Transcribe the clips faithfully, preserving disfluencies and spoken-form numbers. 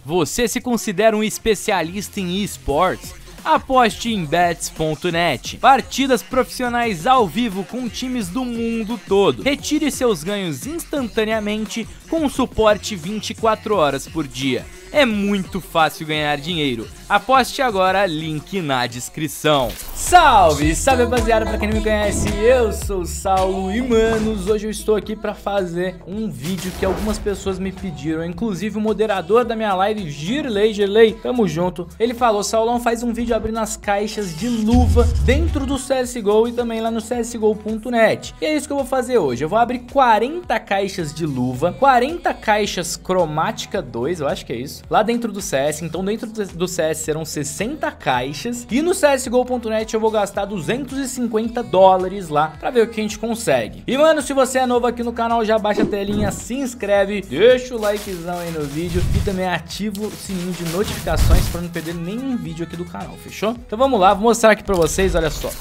Você se considera um especialista em esportes? Aposte em bets ponto net. Partidas profissionais ao vivo com times do mundo todo. Retire seus ganhos instantaneamente com suporte vinte e quatro horas por dia. É muito fácil ganhar dinheiro. Aposte agora, link na descrição. Salve, salve rapaziada, pra quem não me conhece, eu sou o Saulo e manos, hoje eu estou aqui pra fazer um vídeo que algumas pessoas me pediram, inclusive o moderador da minha live, Girley, Girley, tamo junto. Ele falou, Saulão, faz um vídeo abrindo as caixas de luva dentro do C S G O e também lá no C S G O ponto net. E é isso que eu vou fazer hoje, eu vou abrir quarenta caixas de luva, quarenta caixas cromática dois, eu acho que é isso, lá dentro do C S, então dentro do C S serão sessenta caixas e no C S G O ponto net eu vou gastar duzentos e cinquenta dólares lá pra ver o que a gente consegue. E mano, se você é novo aqui no canal, já baixa a telinha, se inscreve, deixa o likezão aí no vídeo e também ativa o sininho de notificações pra não perder nenhum vídeo aqui do canal, fechou? Então vamos lá, vou mostrar aqui pra vocês, olha só.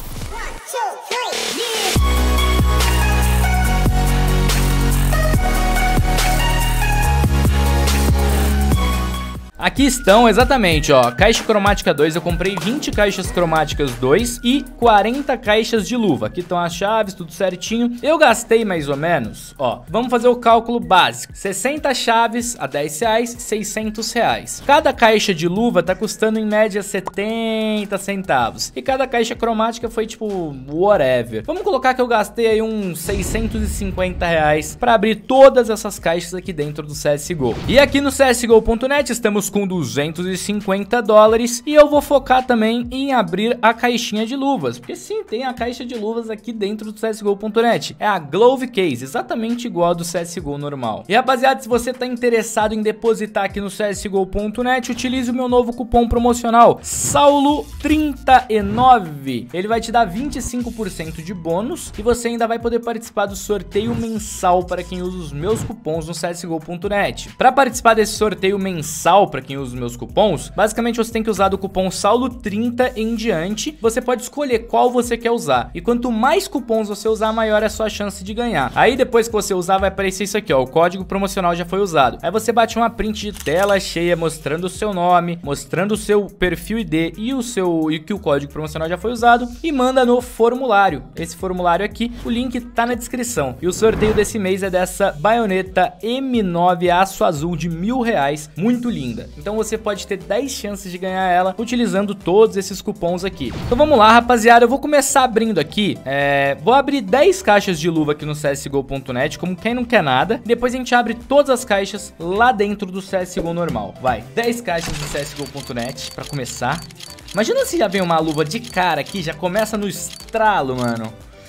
Aqui estão, exatamente, ó, caixa cromática dois, eu comprei vinte caixas cromáticas dois e quarenta caixas de luva. Aqui estão as chaves, tudo certinho. Eu gastei mais ou menos, ó, vamos fazer o cálculo básico. sessenta chaves a dez reais, seiscentos reais. Cada caixa de luva tá custando em média setenta centavos. E cada caixa cromática foi tipo, whatever. Vamos colocar que eu gastei aí uns seiscentos e cinquenta reais pra abrir todas essas caixas aqui dentro do C S G O. E aqui no C S G O ponto net estamos com duzentos e cinquenta dólares e eu vou focar também em abrir a caixinha de luvas, porque sim, tem a caixa de luvas aqui dentro do C S G O ponto net, é a Glove Case, exatamente igual a do C S G O normal. E rapaziada, se você tá interessado em depositar aqui no C S G O ponto net, utilize o meu novo cupom promocional, Saulo trinta e nove, ele vai te dar vinte e cinco por cento de bônus e você ainda vai poder participar do sorteio mensal para quem usa os meus cupons no C S G O ponto net. Para participar desse sorteio mensal, para quem usa os meus cupons, basicamente você tem que usar do cupom Saulo trinta em diante. Você pode escolher qual você quer usar e quanto mais cupons você usar, maior é a sua chance de ganhar. Aí depois que você usar, vai aparecer isso aqui, ó, o código promocional já foi usado. Aí você bate uma print de tela cheia mostrando o seu nome, mostrando o seu perfil I D e o seu e que o código promocional já foi usado e manda no formulário. Esse formulário aqui, o link tá na descrição. E o sorteio desse mês é dessa baioneta M nove aço azul de mil reais, muito linda. Então você pode ter dez chances de ganhar ela utilizando todos esses cupons aqui. Então vamos lá, rapaziada, eu vou começar abrindo aqui, é... vou abrir dez caixas de luva aqui no C S G O ponto net, como quem não quer nada. Depois a gente abre todas as caixas lá dentro do C S G O normal. Vai, dez caixas do C S G O ponto net pra começar. Imagina se já vem uma luva de cara aqui, já começa no estralo, mano.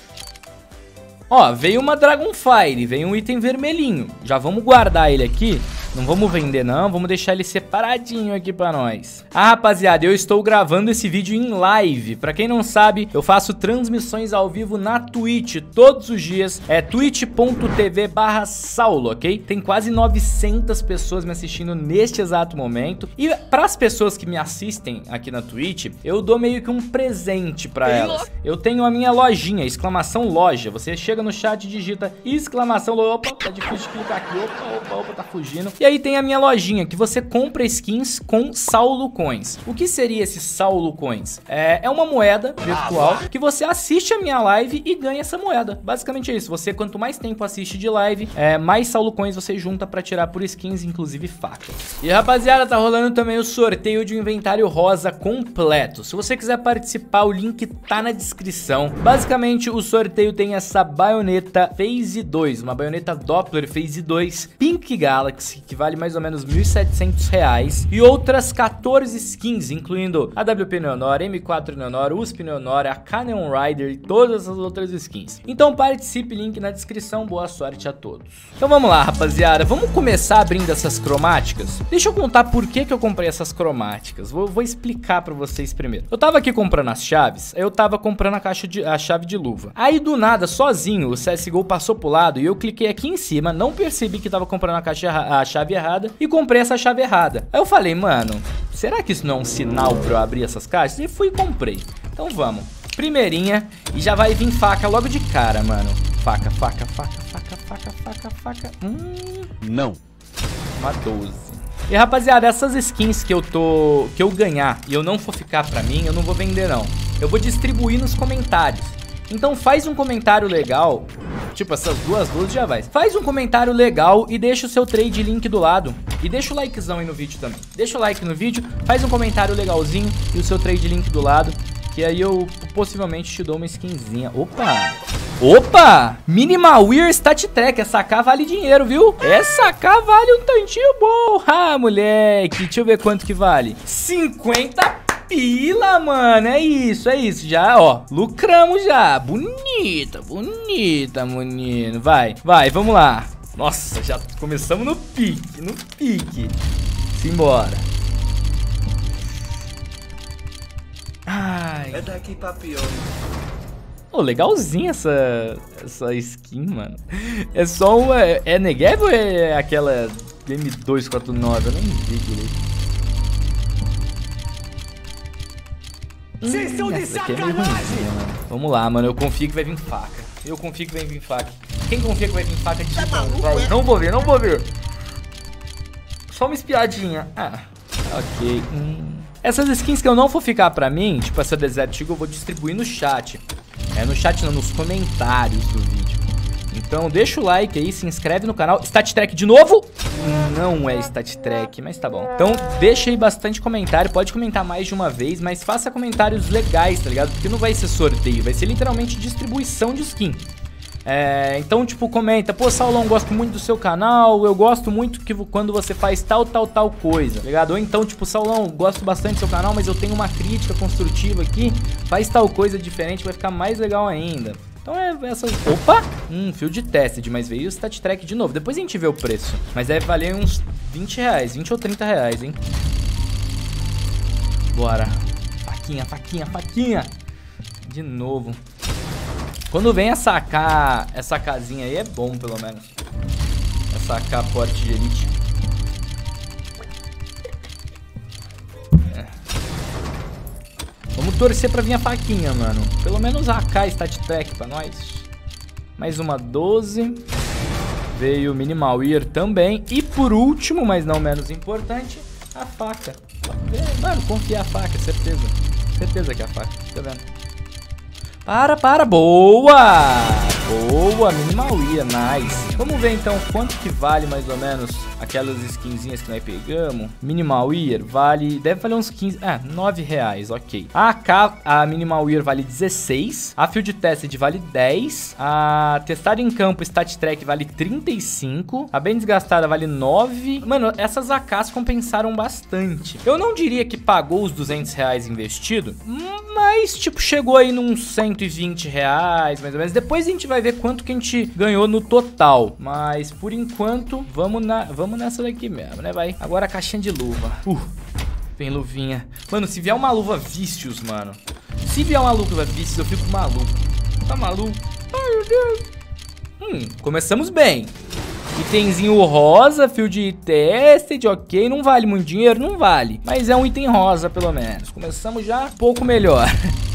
Ó, veio uma Dragonfire, veio um item vermelhinho. Já vamos guardar ele aqui. Não vamos vender não, vamos deixar ele separadinho aqui pra nós. Ah, rapaziada, eu estou gravando esse vídeo em live. Pra quem não sabe, eu faço transmissões ao vivo na Twitch todos os dias. É twitch ponto tv barra Saulo, ok? Tem quase novecentas pessoas me assistindo neste exato momento. E pras pessoas que me assistem aqui na Twitch, eu dou meio que um presente pra elas. Eu tenho a minha lojinha, exclamação loja. Você chega no chat e digita exclamação loja. Opa, tá difícil de clicar aqui. Opa, opa, opa, tá fugindo. E aí tem a minha lojinha, que você compra skins com Saulo Coins. O que seria esse Saulo Coins? É, é uma moeda virtual que você assiste a minha live e ganha essa moeda. Basicamente é isso. Você, quanto mais tempo assiste de live, é, mais Saulo Coins você junta pra tirar por skins, inclusive facas. E rapaziada, tá rolando também o sorteio de um inventário rosa completo. Se você quiser participar, o link tá na descrição. Basicamente, o sorteio tem essa baioneta Phase dois, uma baioneta Doppler Phase dois Pink Galaxy, que vale mais ou menos mil e setecentos reais, e outras quatorze skins, incluindo a W P Neonor, M quatro Neonor, U S P Neonor, a K Neon Rider e todas as outras skins. Então participe, link na descrição, boa sorte a todos. Então vamos lá, rapaziada, vamos começar abrindo essas cromáticas. Deixa eu contar por que que eu comprei essas cromáticas, vou, vou explicar pra vocês primeiro. Eu tava aqui comprando as chaves, eu tava comprando a caixa de, a chave de luva. Aí do nada, sozinho, o C S G O passou pro lado e eu cliquei aqui em cima, não percebi que tava comprando a caixa a chave errada e comprei essa chave errada. Aí eu falei, mano, será que isso não é um sinal pra eu abrir essas caixas? E fui e comprei. Então vamos. Primeirinha e já vai vir faca logo de cara, mano. Faca, faca, faca, faca, faca, faca, faca. Hum. Não. Uma doze. E rapaziada, essas skins que eu tô... que eu ganhar e eu não for ficar pra mim, eu não vou vender não. Eu vou distribuir nos comentários. Então faz um comentário legal. Tipo, essas duas luzes já vai. Faz um comentário legal e deixa o seu trade link do lado. E deixa o likezão aí no vídeo também. Deixa o like no vídeo, faz um comentário legalzinho e o seu trade link do lado. Que aí eu possivelmente te dou uma skinzinha. Opa! Opa! Minimal Wear Stat Track. Essa K vale dinheiro, viu? Essa K vale um tantinho bom. Ah, moleque. Deixa eu ver quanto que vale. cinquenta pila, mano. É isso, é isso. Já, ó. Lucramos já. Bonita, bonita, menino. Vai, vai, vamos lá. Nossa, já começamos no pique, no pique. Simbora. Ai. É daqui pra pior. Pô, legalzinha essa, essa skin, mano. É só uma... É Negev ou é aquela M dois quatro nove? Eu nem vi direito. Vocês estão de sacanagem! Vamos lá, mano. Eu confio que vai vir faca. Eu confio que vai vir faca. Quem confia que vai vir faca de não, não vou ver, não vou ver. Só uma espiadinha. Ah, ok. Hum. Essas skins que eu não for ficar pra mim, tipo essa Desert Eagle, eu vou distribuir no chat. É no chat não, nos comentários do vídeo. Então deixa o like aí, se inscreve no canal. Stat Track de novo? Não é Stat Track, mas tá bom. Então deixa aí bastante comentário, pode comentar mais de uma vez, mas faça comentários legais, tá ligado? Porque não vai ser sorteio, vai ser literalmente distribuição de skin. É, então, tipo, comenta, pô, Saulão, gosto muito do seu canal, eu gosto muito que quando você faz tal, tal, tal coisa, tá ligado? Ou então, tipo, Saulão, gosto bastante do seu canal, mas eu tenho uma crítica construtiva aqui, faz tal coisa diferente, vai ficar mais legal ainda. Então é essas... Opa! Hum, Field Tested, mas veio o Stat Track de novo, depois a gente vê o preço. Mas deve valer uns vinte reais, vinte ou trinta reais, hein? Bora. Faquinha, faquinha, faquinha. De novo. Quando vem essa K, essa casinha aí é bom, pelo menos. Essa K porte de elite. É. Vamos torcer pra vir a faquinha, mano. Pelo menos a K Stat Track pra nós. Mais uma doze. Veio o Minimal Wear também. E por último, mas não menos importante, a faca. Mano, confia a faca, certeza. Certeza que é a faca, tá vendo? Para, para, boa! Boa, Minimal Wear, nice. Vamos ver então quanto que vale mais ou menos aquelas skinzinhas que nós pegamos. Minimal Wear vale, deve valer uns quinze, ah, nove reais, ok. A K, a Minimal Wear vale dezesseis, a Field Tested vale dez, a Testada em Campo Stat Track vale trinta e cinco, a Bem Desgastada vale nove. Mano, essas A Ks compensaram bastante. Eu não diria que pagou os duzentos reais investido, mas tipo, chegou aí num cento e vinte reais, mais ou menos. Depois a gente vai ver quanto que a gente ganhou no total. Mas por enquanto, vamos, na, vamos nessa daqui mesmo, né, vai? Agora a caixinha de luva. Uh, vem luvinha. Mano, se vier uma luva Vicious, mano. Se vier uma luva Vicious, eu fico maluco. Tá maluco? Ai, meu Deus. Hum, começamos bem. Itemzinho rosa, Field Tested, ok. Não vale muito dinheiro? Não vale. Mas é um item rosa, pelo menos. Começamos já um pouco melhor.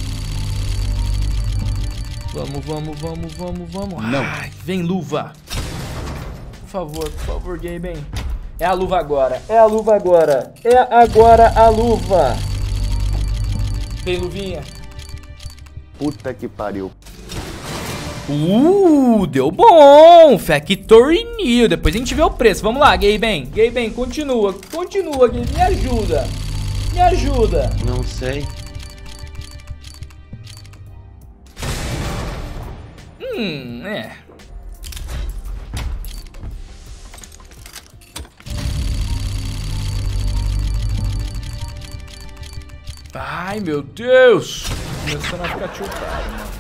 Vamos, vamos, vamos, vamos, vamos. Não. Ai, vem luva. Por favor, por favor, Gaben. É a luva agora. É a luva agora. É agora a luva. Vem, luvinha. Puta que pariu. Uh, deu bom. Factory New. Depois a gente vê o preço. Vamos lá, Gaben. Gaben, continua. Continua, Gaben. Me ajuda. Me ajuda. Não sei. Hum, é. Ai, meu Deus. Começando a ficar tiltado, mano.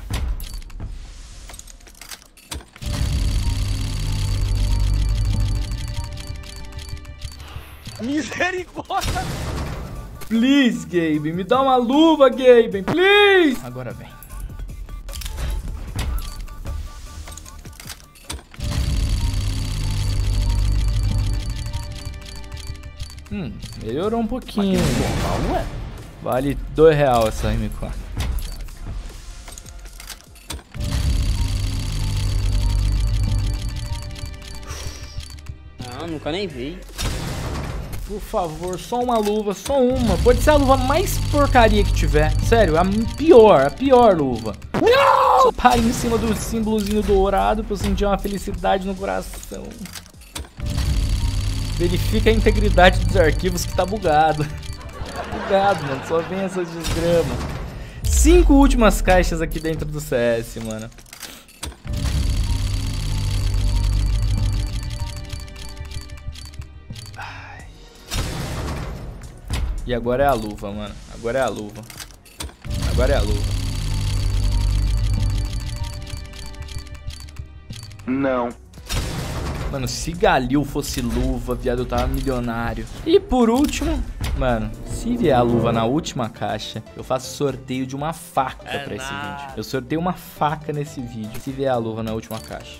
Misericórdia! Please, Gabe, me dá uma luva, Gabe, please! Agora vem. Hum, melhorou um pouquinho. Normal, ué? Vale dois reais essa M quatro. Não, nunca nem vi. por favor, só uma luva, só uma. Pode ser a luva mais porcaria que tiver. Sério, a pior, a pior luva. Não! Só pare em cima do símbolozinho dourado pra eu sentir uma felicidade no coração. Verifica a integridade dos arquivos que tá bugado. Tá bugado, mano. Só vem essas desgramas. Cinco últimas caixas aqui dentro do C S, mano. Ai. E agora é a luva, mano. Agora é a luva. Agora é a luva. Não. Mano, se Galil fosse luva, viado, eu tava milionário. E por último, mano, se vier a luva na última caixa, eu faço sorteio de uma faca é pra esse nada. vídeo. Eu sorteio uma faca nesse vídeo, se vier a luva na última caixa.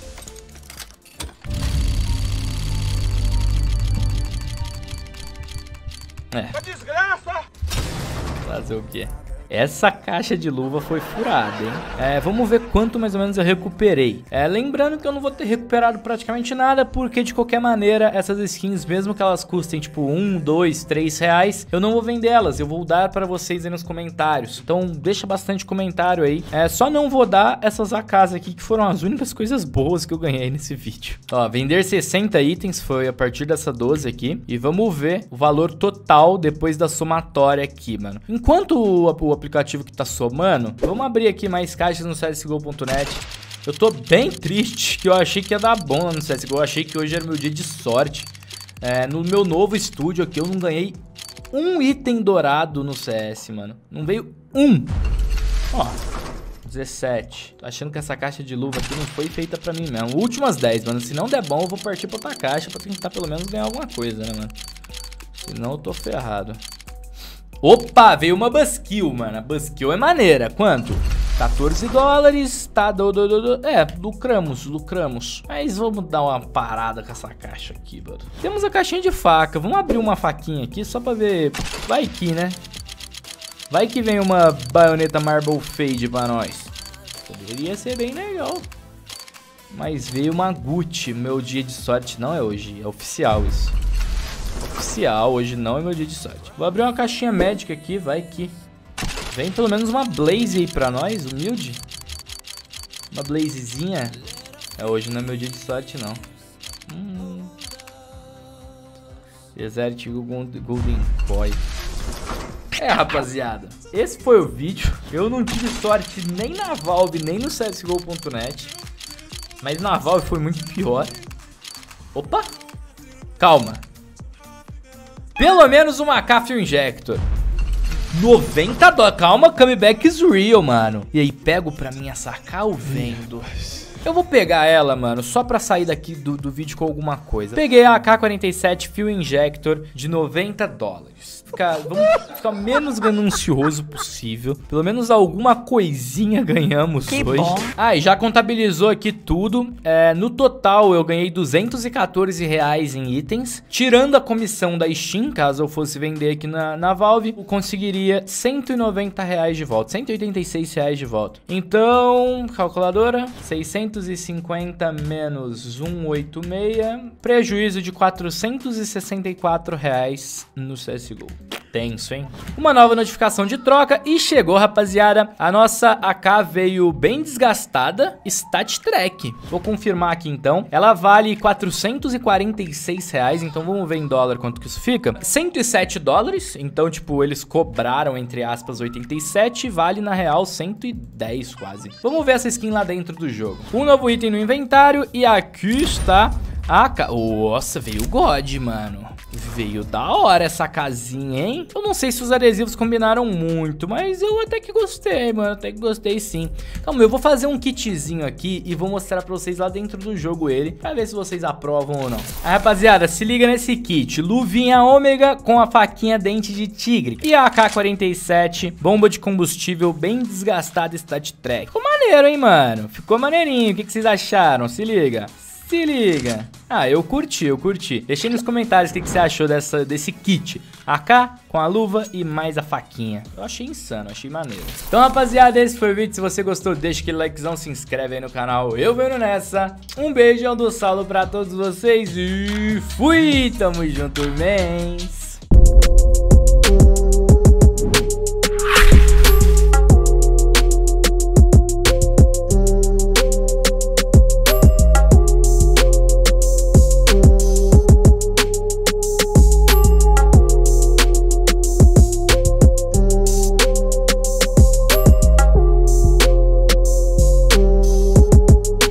É. Desgraça! Fazer o quê? Essa caixa de luva foi furada, hein? É, vamos ver quanto mais ou menos eu recuperei. É, lembrando que eu não vou ter recuperado praticamente nada, porque de qualquer maneira, essas skins, mesmo que elas custem tipo um, dois, três reais, eu não vou vender elas, eu vou dar pra vocês aí nos comentários. Então deixa bastante comentário aí. É, só não vou dar essas A Ks aqui, que foram as únicas coisas boas que eu ganhei nesse vídeo. Ó, vender sessenta itens foi a partir dessa doze aqui. E vamos ver o valor total depois da somatória aqui, mano. Enquanto o, o aplicativo que tá somando, vamos abrir aqui mais caixas no C S G O ponto net. Eu tô bem triste, que eu achei que ia dar bom lá no C S G O, eu achei que hoje era meu dia de sorte. É, no meu novo estúdio aqui eu não ganhei um item dourado no C S, mano. Não veio um. Ó, dezessete. Tô achando que essa caixa de luva aqui não foi feita pra mim mesmo. Últimas dez, mano. Se não der bom, eu vou partir pra outra caixa pra tentar pelo menos ganhar alguma coisa, né, mano? Senão eu tô ferrado. Opa, veio uma Buskill, mano. A Buskill é maneira. Quanto? quatorze dólares. Tá, do, do, do, do. É, lucramos, lucramos. Mas vamos dar uma parada com essa caixa aqui, mano. Temos a caixinha de faca. Vamos abrir uma faquinha aqui só pra ver. Vai que, né? Vai que vem uma baioneta Marble Fade pra nós. Poderia ser bem legal. Mas veio uma Gucci. Meu dia de sorte não é hoje. É oficial isso. Oficial, hoje não é meu dia de sorte. Vou abrir uma caixinha médica aqui, vai que vem pelo menos uma Blaze aí pra nós, humilde. Uma Blazezinha. É, hoje não é meu dia de sorte, não. Hum. Desert Golden Boy. É, rapaziada, esse foi o vídeo. Eu não tive sorte nem na Valve, nem no C S G O ponto net. Mas na Valve foi muito pior. Opa! Calma. Pelo menos uma A K Fuel Injector. noventa dólares. Calma, comeback is real, mano. E aí, pego pra mim essa A K ou vendo? Eu vou pegar ela, mano, só pra sair daqui do, do vídeo com alguma coisa. Peguei a A K quarenta e sete Fuel Injector de noventa dólares. Ficar, vamos ficar menos ganancioso possível. Pelo menos alguma coisinha ganhamos que hoje. Bom. Ah, e já contabilizou aqui tudo. É, no total, eu ganhei duzentos e quatorze reais em itens. Tirando a comissão da Steam, caso eu fosse vender aqui na, na Valve, eu conseguiria cento e noventa reais de volta. cento e oitenta e seis reais de volta. Então, calculadora, seiscentos e cinquenta menos cento e oitenta e seis, prejuízo de quatrocentos e sessenta e quatro reais no C S G O. Tenso, hein? Uma nova notificação de troca e chegou, rapaziada. A nossa A K veio bem desgastada. Stat Track. Vou confirmar aqui, então. Ela vale quatrocentos e quarenta e seis reais. Então, vamos ver em dólar quanto que isso fica. cento e sete dólares. Então, tipo, eles cobraram, entre aspas, oitenta e sete. Vale, na real, cento e dez quase. Vamos ver essa skin lá dentro do jogo. Um novo item no inventário. E aqui está a K. Nossa, veio o God, mano. Veio da hora essa casinha, hein? Eu não sei se os adesivos combinaram muito, mas eu até que gostei, mano. Até que gostei, sim. Calma, eu vou fazer um kitzinho aqui e vou mostrar pra vocês lá dentro do jogo ele, pra ver se vocês aprovam ou não. Aí, rapaziada, se liga nesse kit. Luvinha ômega com a faquinha dente de tigre. E a A K quarenta e sete, bomba de combustível bem desgastada, Stat Track. Ficou maneiro, hein, mano? Ficou maneirinho. O que, que vocês acharam? Se liga. Se liga. Ah, eu curti, eu curti. Deixei nos comentários o que, que você achou dessa, desse kit. A K com a luva e mais a faquinha. Eu achei insano, achei maneiro. Então, rapaziada, esse foi o vídeo. Se você gostou, deixa aquele likezão, se inscreve aí no canal. Eu venho nessa. Um beijão do Saulo pra todos vocês e fui! Tamo junto, mens!